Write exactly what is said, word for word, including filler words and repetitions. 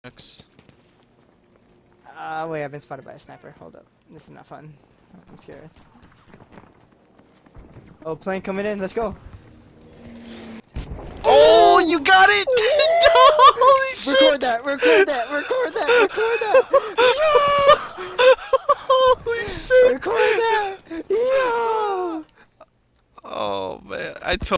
X. Uh, wait, I've been spotted by a sniper. Hold up. This is not fun. I'm scared. Oh, plane coming in. Let's go. Oh, you got it! Holy shit! Record that. Record that. Record that. Record that. Holy shit! Record that. Yo. Oh man, I told.